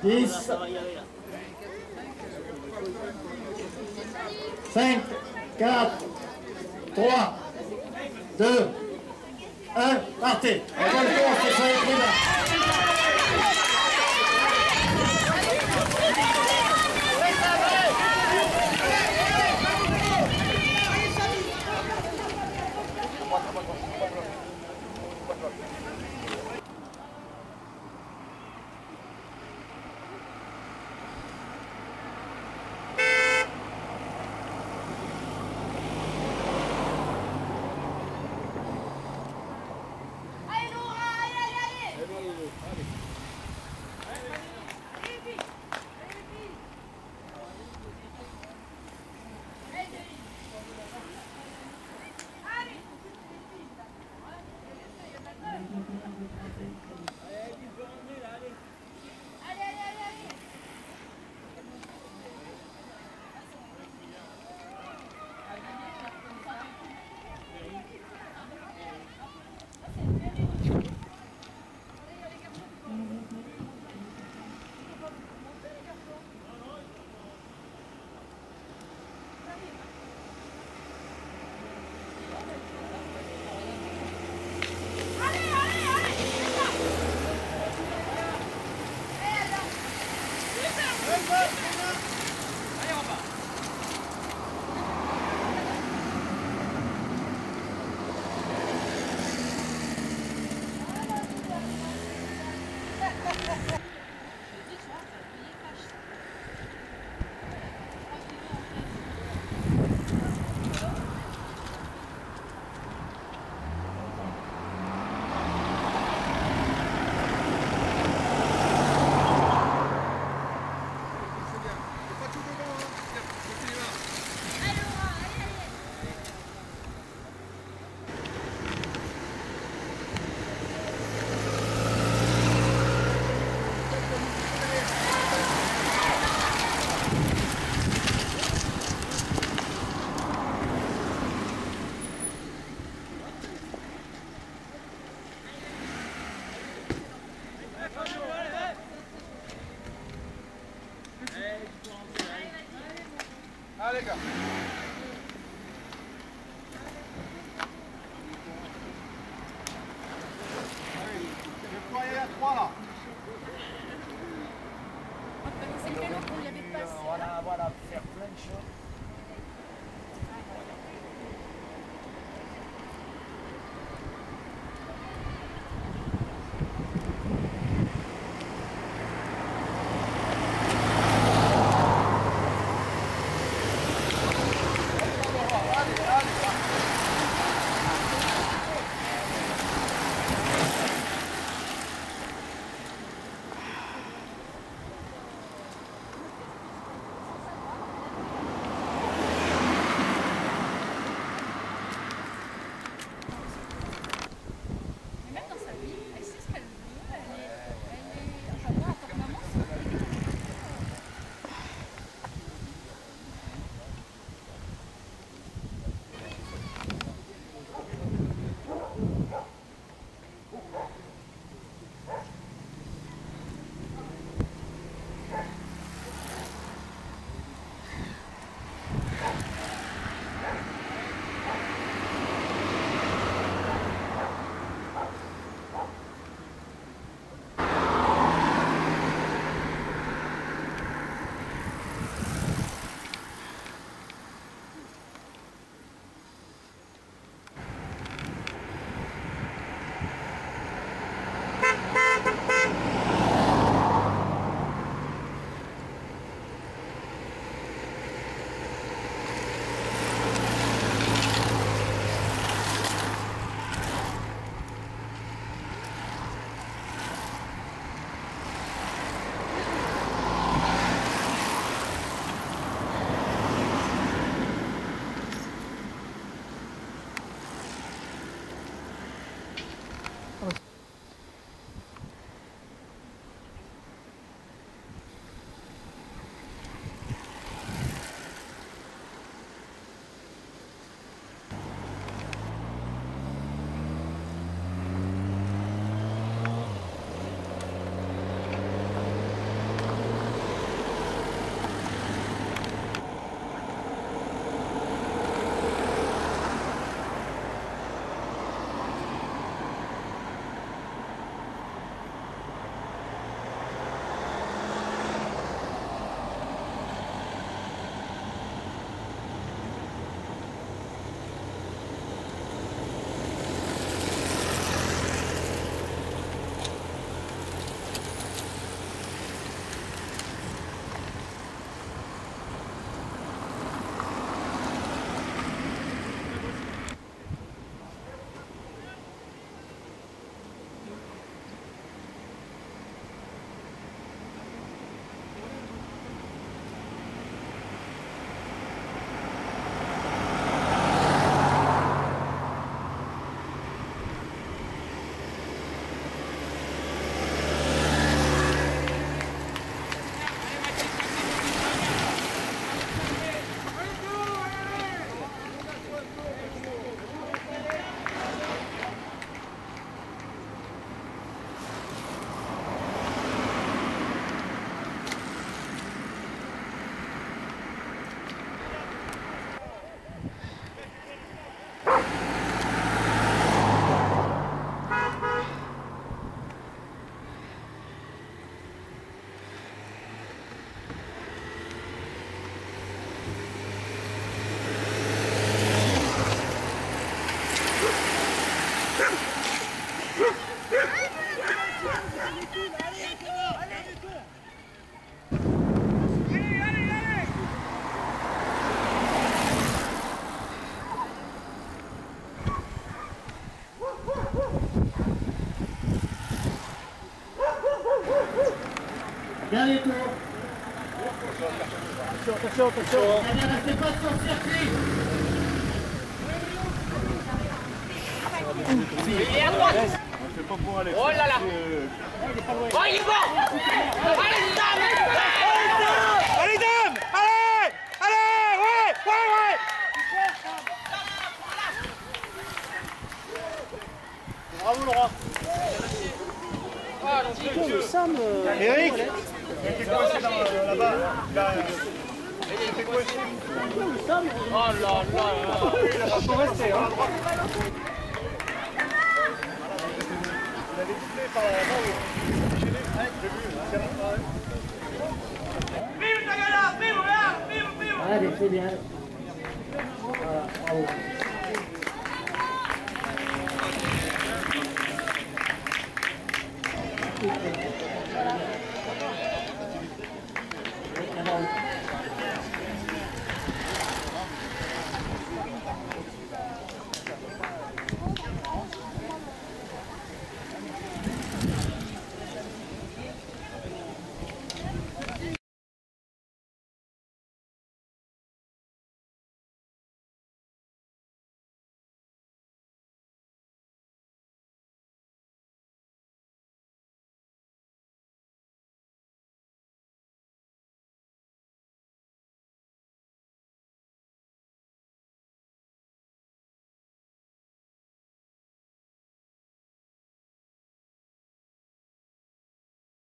10, 5, 4, 3, 2, 1, partez. On va le tour, c'est ça, les gars. Allez, les gars. Allez, je crois qu'il y a 3 là. C'est le vélo qu'on lui avait passé. Voilà, faire plein de choses. Dernier tour. Attention, attention. Bien, restez pas sur le circuit. Il est à droite. C'est pas pour Alex. Oh là là. Oh, il est bon. Allez, Dame. Allez, Dame. Allez. Allez. Ouais, ouais, ouais. Bravo Laurent. Sam. Eric. Il était coincé là-bas. Il était coincé. Oh là là. Il a pas pu rester. Hein. Il avait tiré par là-bas. J'ai vu. Allez, c'est bien. Voilà, bravo.